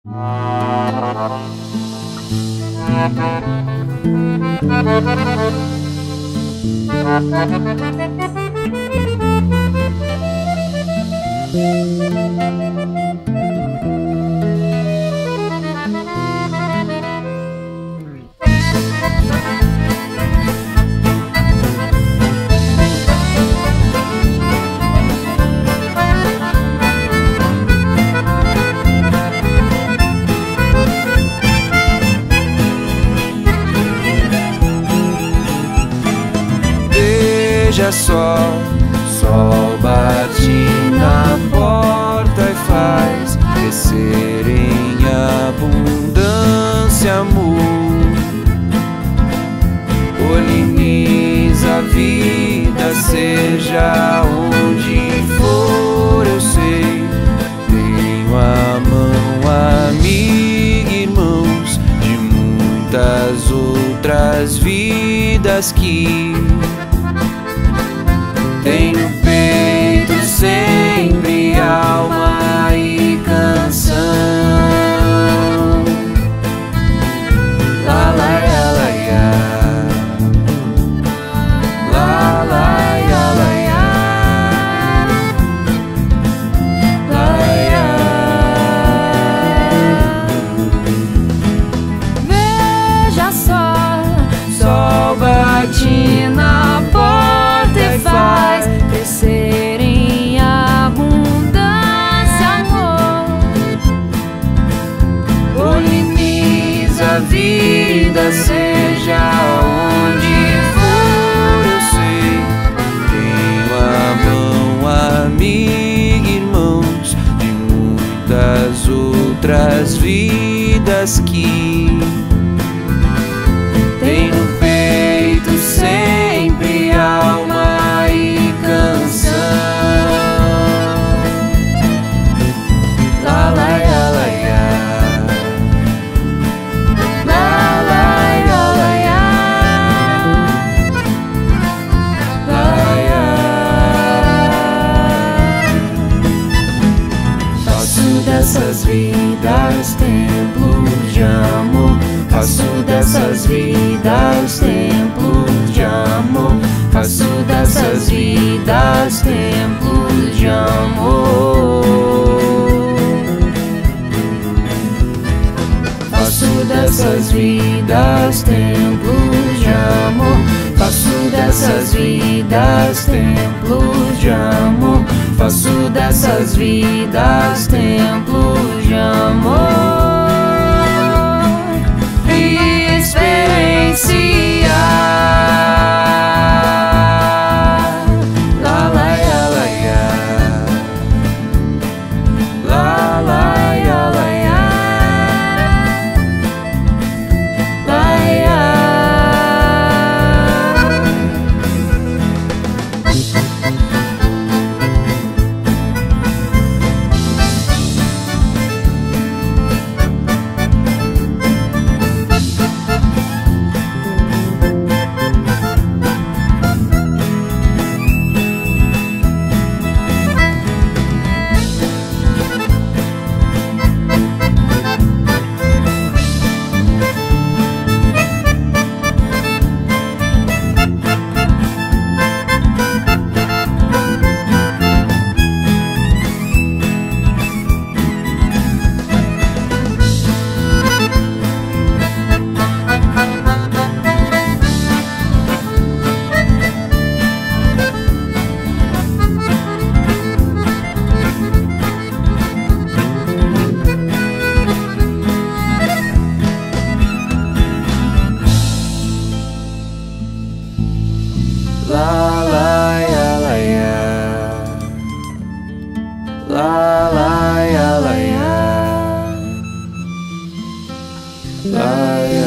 Veja só, sol bate na porta e faz crescer em abundância amor. Poliniza a vida, seja onde for, eu sei. Tenho a mão amiga, irmãos, de muitas outras vidas que tem no peito sempre alma e canção. La la ya la ya, la la ya la ya, la ya. Veja só, sol bate na porta e faz crescer em abundância amor. Poliniza a vida, seja onde for, eu sei. Tenho a mão amiga, irmãos, de muitas outras vidas que tem no peito sempre alma e canção. La la ya la ya, la la ya la ya, la ya. Faço dessas vidas templos de amor. Faço dessas vidas templos de amor. Faço dessas vidas templos de amor. Faço dessas vidas templos de amor. Faço dessas vidas templos de amor. Faço dessas vidas templos de amor. La la ya la ya, la la ya la ya, la ya. La